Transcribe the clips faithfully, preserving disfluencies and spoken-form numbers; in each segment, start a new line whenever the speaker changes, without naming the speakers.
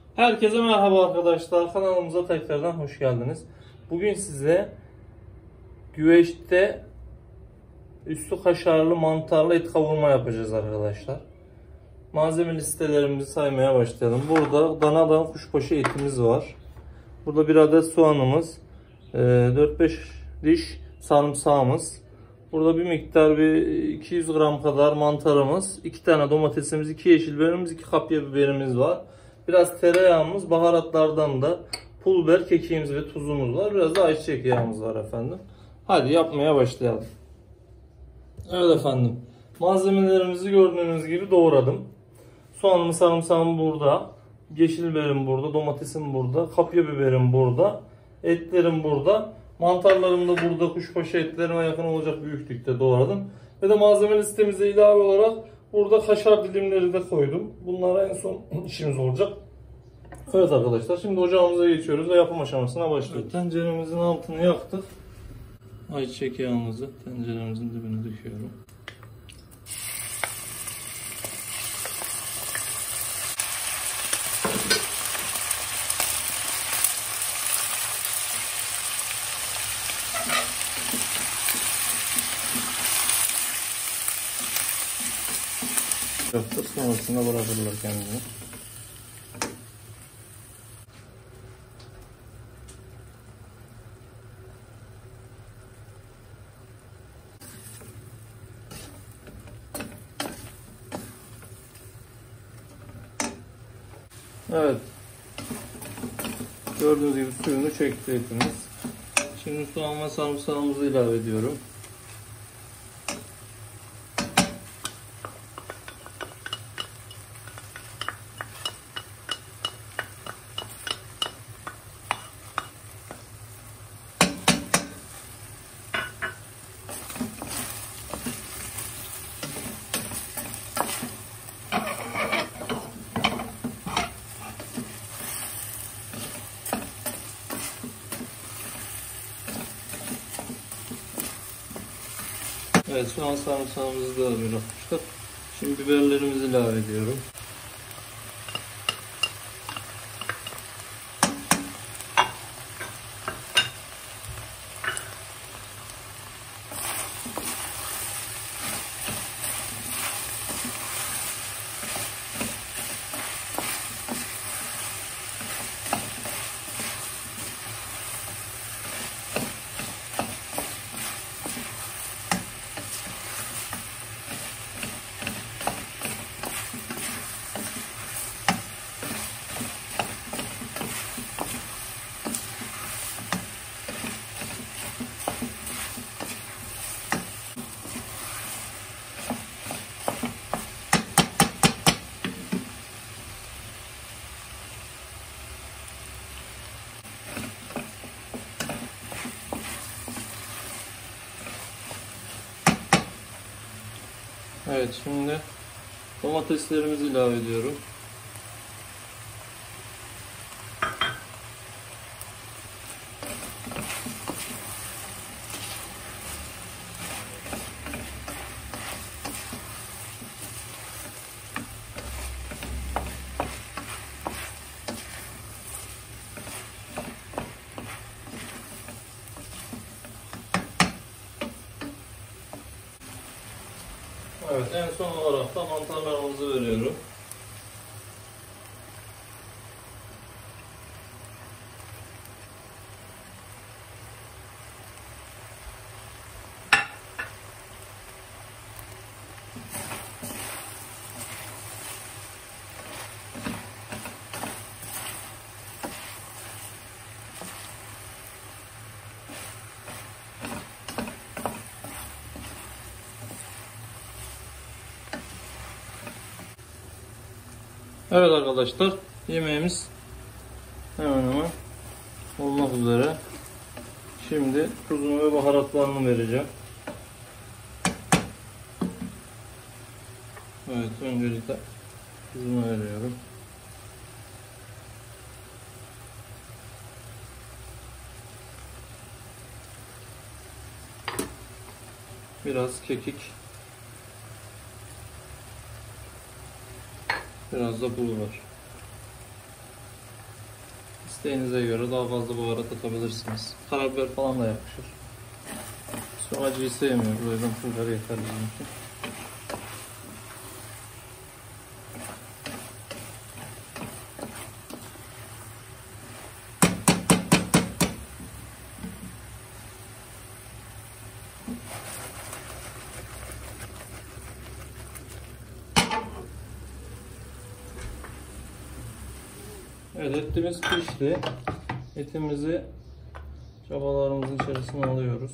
Herkese merhaba arkadaşlar. Kanalımıza tekrardan hoş geldiniz. Bugün size güveçte üstü kaşarlı mantarlı et kavurma yapacağız arkadaşlar. Malzeme listelerimizi saymaya başlayalım. Burada danadan kuşbaşı etimiz var. Burada bir adet soğanımız, dört beş diş sarımsağımız. Burada bir miktar bir iki yüz gram kadar mantarımız, iki tane domatesimiz, iki yeşil biberimiz, iki kapya biberimiz var. Biraz tereyağımız, baharatlardan da pul biber, kekiğimiz ve tuzumuz var. Biraz da ayçiçek yağımız var efendim. Hadi yapmaya başlayalım. Evet efendim. Malzemelerimizi gördüğünüz gibi doğradım. Soğanım, sarımsağım burada. Yeşil biberim burada. Domatesim burada. Kapya biberim burada. Etlerim burada. Mantarlarım da burada. Kuşbaşı etlerime yakın olacak büyüklükte doğradım. Ve de malzeme listemize ilave olarak burada kaşar dilimleri de koydum. Bunlara en son işimiz olacak. Evet arkadaşlar, şimdi ocağımıza geçiyoruz ve yapım aşamasına başlıyoruz. Evet, tenceremizin altını yaktık. Ayçiçek yağımızı tenceremizin dibine döküyorum. Yaptık, sonrasında bırakırlar kendini. Evet. Gördüğünüz gibi suyunu çekti etimiz. Şimdi soğan ve sarımsağımızı ilave ediyorum. Evet, soğan sarımsağımızı da bırakmıştık. Şimdi biberlerimizi ilave ediyorum. Evet, şimdi domateslerimizi ilave ediyorum. Evet, en son olarak da mantarlarımızı veriyorum. Evet arkadaşlar, yemeğimiz hemen hemen olmak üzere. Şimdi tuzunu ve baharatlarını vereceğim. Evet, öncelikle tuzunu veriyorum. Biraz kekik. Biraz da pul biber. İsteğinize göre daha fazla baharat atabilirsiniz. Karabiber falan da yakışır. Şu acıyı sevmiyoruz, o yüzden pul biber yeter bizim için. Evet, etimiz pişti. Etimizi çabalarımızın içerisine alıyoruz.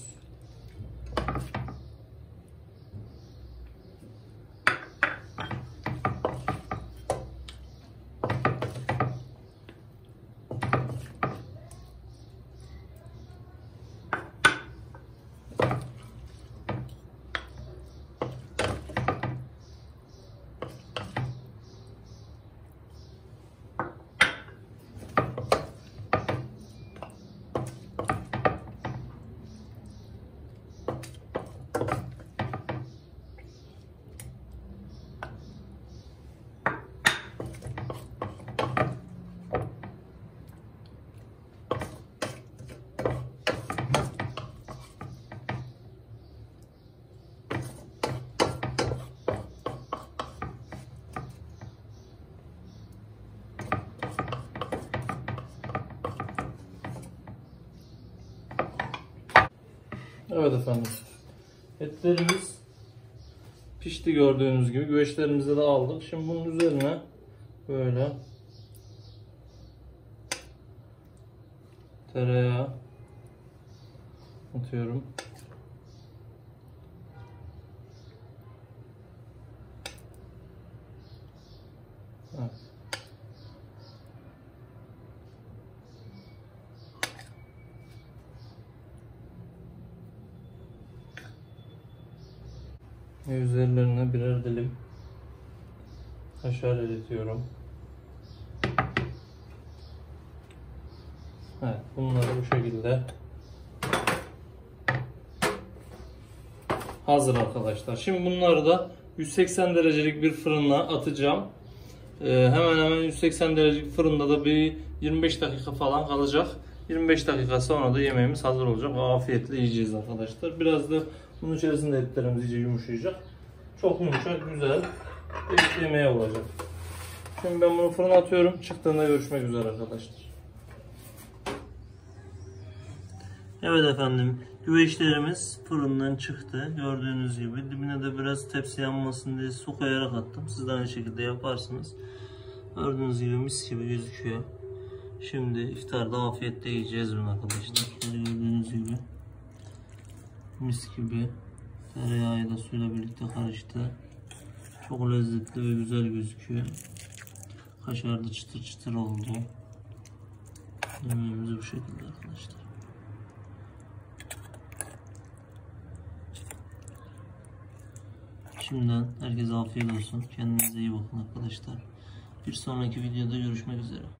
Evet efendim. Etlerimiz pişti gördüğünüz gibi. Güveçlerimizi de aldık. Şimdi bunun üzerine böyle tereyağı atıyorum. Evet. Ve üzerlerine birer dilim kaşar eritiyorum. Evet, bunları bu şekilde hazır arkadaşlar. Şimdi bunları da yüz seksen derecelik bir fırına atacağım. Ee, hemen hemen yüz seksen derecelik fırında da bir yirmi beş dakika falan kalacak. yirmi beş dakika sonra da yemeğimiz hazır olacak. Afiyetle yiyeceğiz arkadaşlar. Biraz da bunun içerisinde etlerimiz iyice yumuşayacak. Çok yumuşak, güzel bir yemeği olacak. Şimdi ben bunu fırına atıyorum. Çıktığında görüşmek üzere arkadaşlar. Evet efendim, güveçlerimiz fırından çıktı. Gördüğünüz gibi dibine de biraz tepsi yanmasın diye su koyarak attım. Siz de aynı şekilde yaparsınız. Gördüğünüz gibi mis gibi gözüküyor. Şimdi iftarda afiyetle yiyeceğiz bunu arkadaşlar. Gördüğünüz gibi mis gibi tereyağı da suyla birlikte karıştı. Çok lezzetli ve güzel gözüküyor. Kaşar da çıtır çıtır oldu. Yemeğimiz bu şekilde arkadaşlar. Şimdiden herkese afiyet olsun. Kendinize iyi bakın arkadaşlar. Bir sonraki videoda görüşmek üzere.